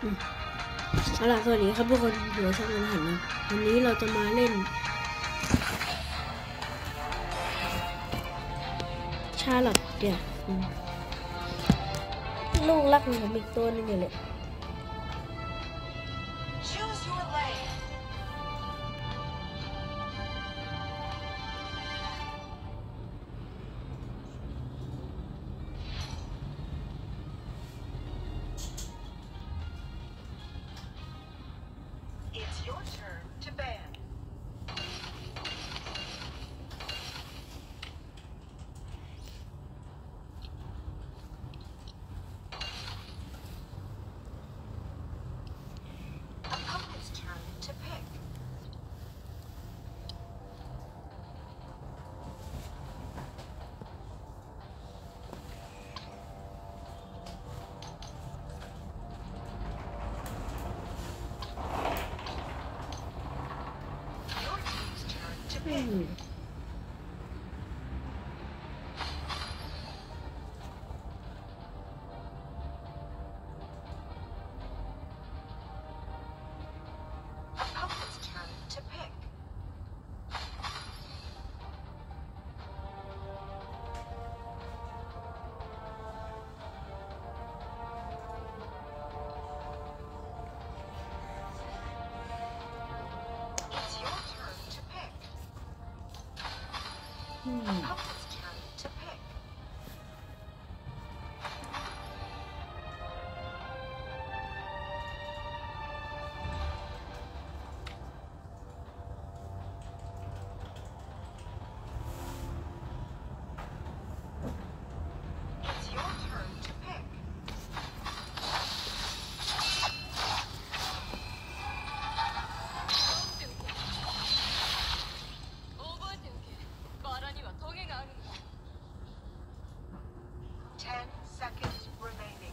เอาล่ะสวัสดีครับทุกคนอยู่กับช่องอาหารนะวันนี้เราจะมาเล่นชาลอตเดี๋ยวลูกรักของผมอีกตัวนึงเลย It's your turn to ban. Opponent's turn to pick. Your team's turn to pick. Opponent's turn to pick. It's your turn to pick. Opponent's turn to pick. It's your turn to pick. Ten seconds remaining.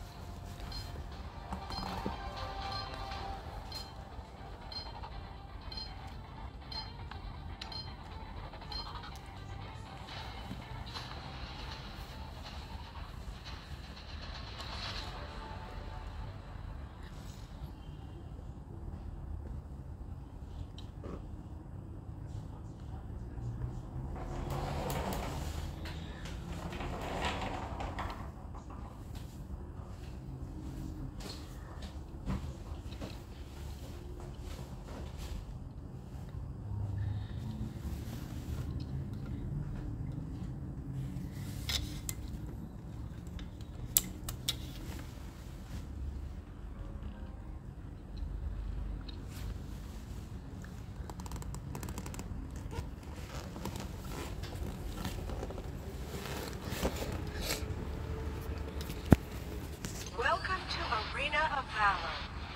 Welcome to Arena of Valor.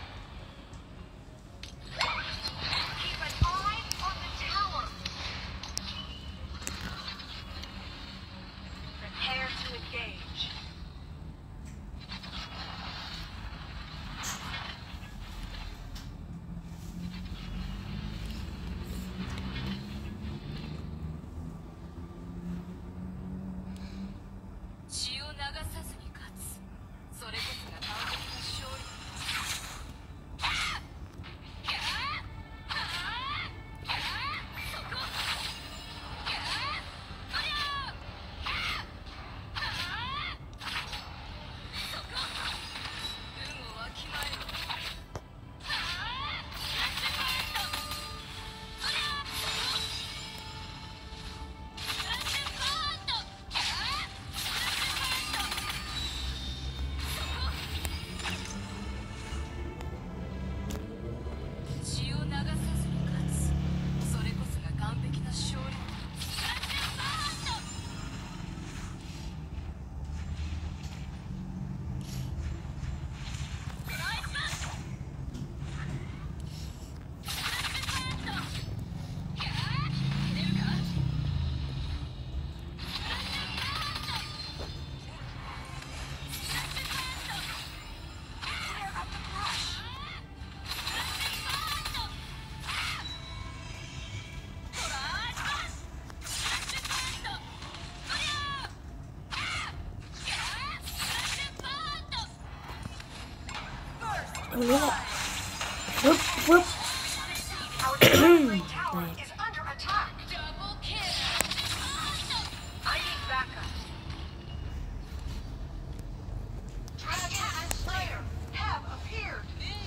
Keep an eye on the tower. Prepare to engage. ตรงนี้แหละฟึบฟึบ Our Dragon Lane tower is under attack. Double kill. I need backup. Dragon and Slayer have appeared.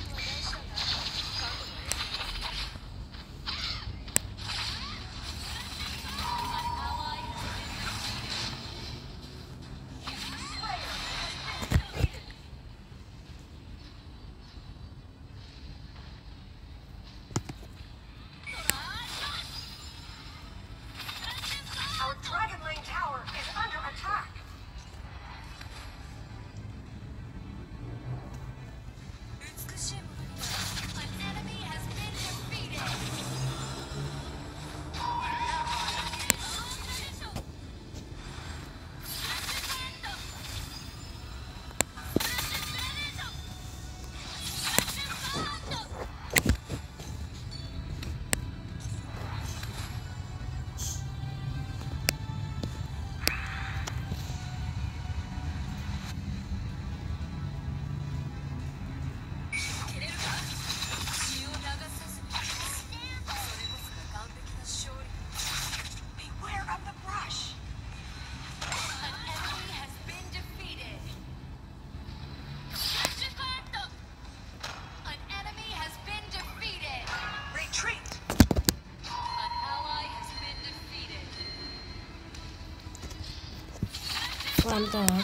Our Dragon Lane tower is under attack. An enemy has been defeated. Beware of the brush. An enemy has been defeated. An enemy has been defeated. Retreat. An ally has been defeated. ความต่อครับ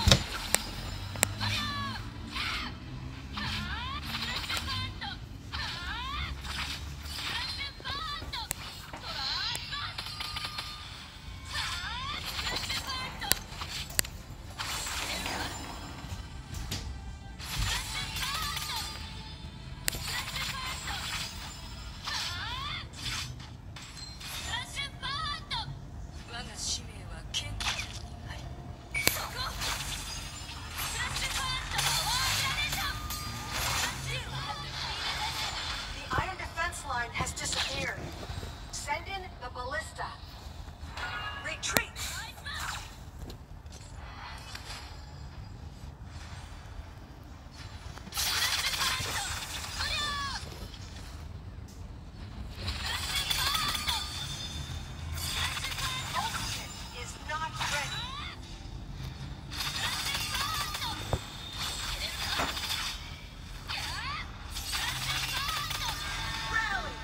The iron defense line has disappeared. Send in the ballista. Retreat. Ultimate is not ready. Rally.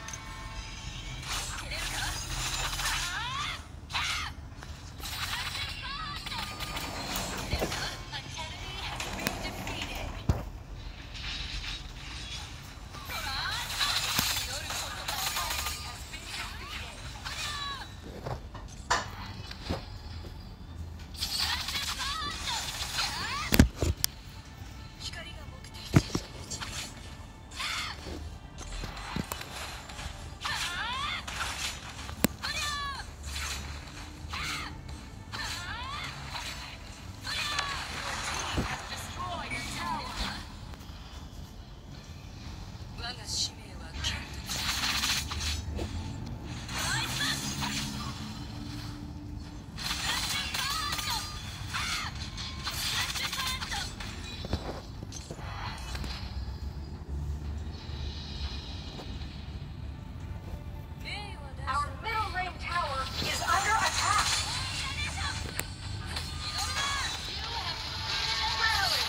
An enemy has been defeated. Has been defeated. Destroyed a tower. 我が使命は剣Our middle lane tower is under attack. Rally.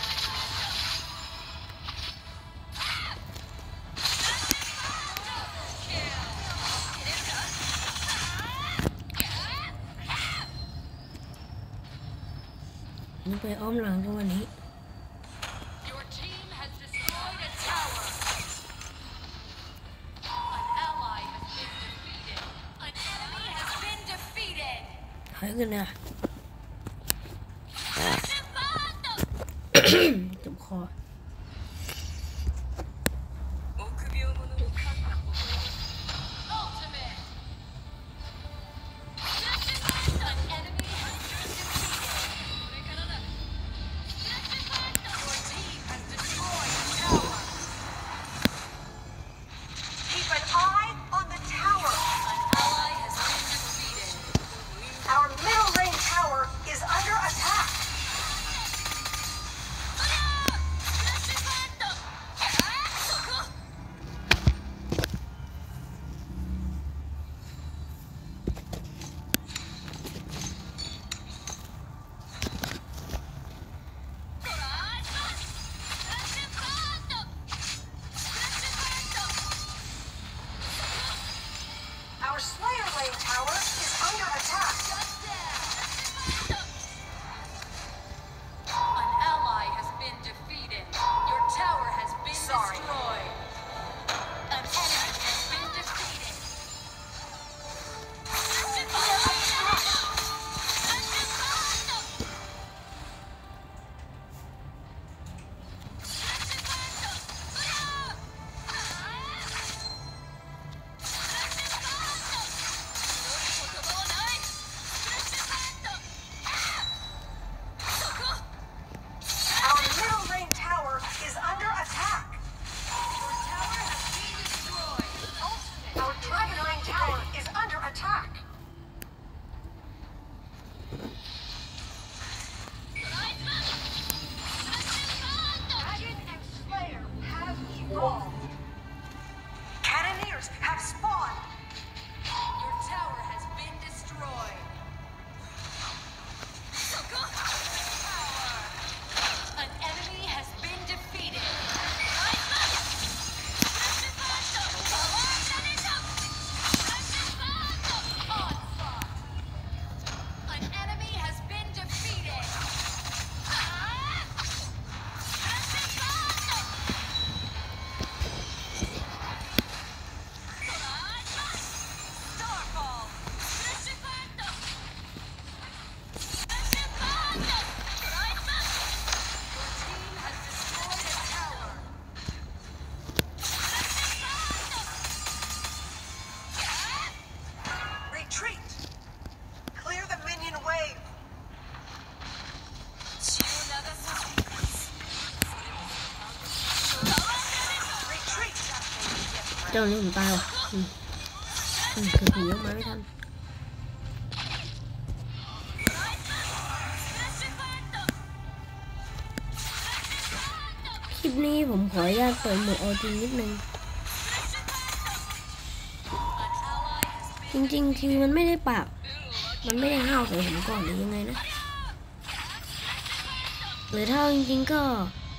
Kill. นี่ไปอ้อมหลังจังหวะนี้ Your team has destroyed a tower. An ally has been defeated. An enemy has been defeated. หายกันนะ เจ็บคอ Ultimate. An enemy has been defeated. Your team has destroyed a tower. Keep an eye on the tower. An ally has been defeated. Our middle lane tower is under attack. เจ้านี่ผมตายว่ะคือผียังมาไม่ทันคลิปนี้ผมขออนุญาตเปิดโหมดเอาจริงนิดนึงจริงๆคือมันไม่ได้ปากมันไม่ได้ห้าวใส่ผมก่อนหรือยังไงนะหรือถ้าจริงๆก็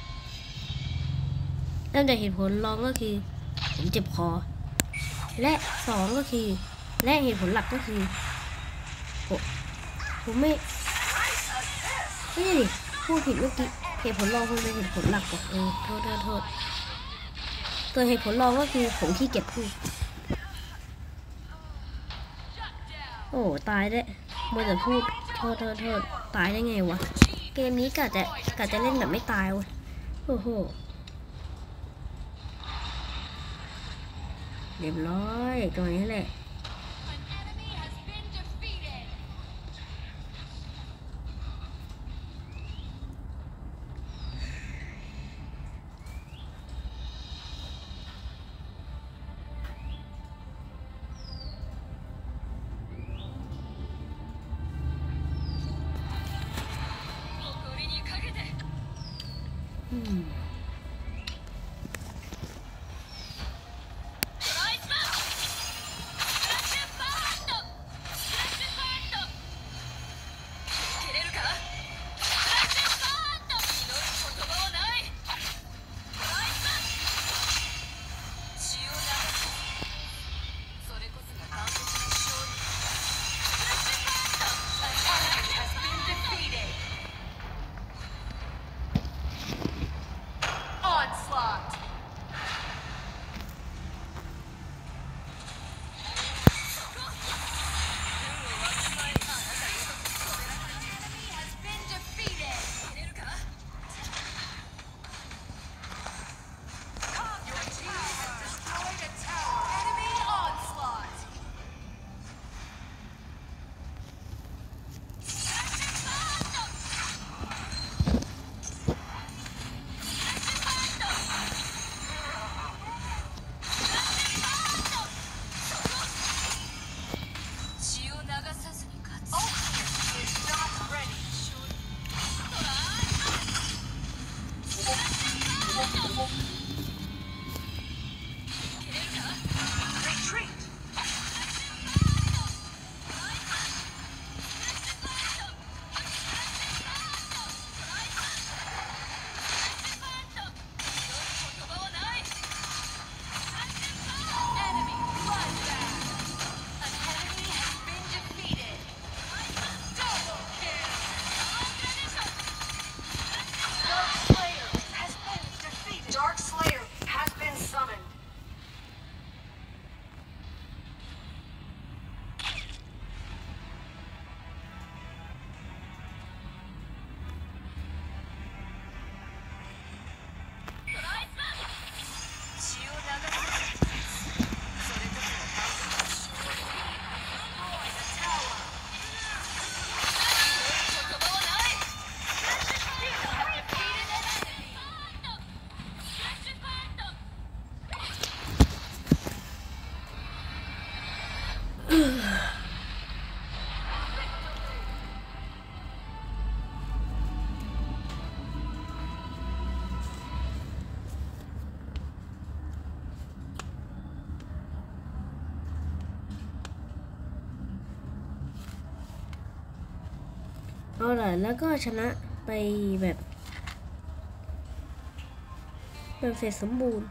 เริ่มจากเหตุผลรองก็คือผมเจ็บคอและ2ก็คือและเหตุผลหลักก็คือผมไม่ดิพูดผิดเมื่อกี้เหตุผลรองคือเป็นเหตุผลหลักว่ะโทษตัวเหตุผลรองก็คือผมขี้เกียจพูดโอ้ตายได้มัวแต่พูดโทษตายได้ไงวะเกมนี้กะจะเล่นแบบไม่ตายเว้ยโอ้โหเรียบร้อยตัวนี้แหละเอาล่ะแล้วก็ชนะไปแบบเสร็จสมบูรณ์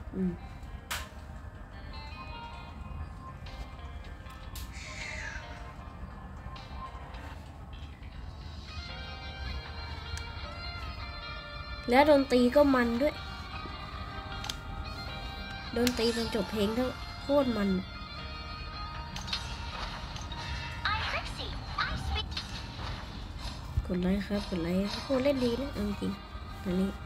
แล้วดนตรีก็มันด้วยดนตรีตอนจบเพลงทั้งโคตรมันกดไลค์ครับกดไลค์โคตรเล่นดีนะจริงๆอันนี้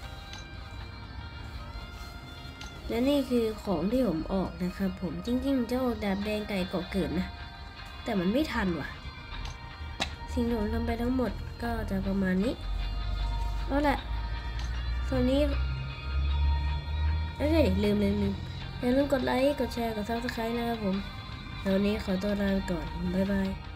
และนี่คือของที่ผมออกนะครับผมจริงๆเจ้าดาบแดงไก่ก่อเกิดนะแต่มันไม่ทันว่ะสิ่งที่ผมทำไปทั้งหมดก็จะประมาณนี้เอาละส่วนนี้เอ้ยลืมอย่าลืมกดไลค์ กดแชร์ กดซับสไครต์นะครับผมแล้ววันนี้ขอตัวลาไปก่อน บ๊ายบาย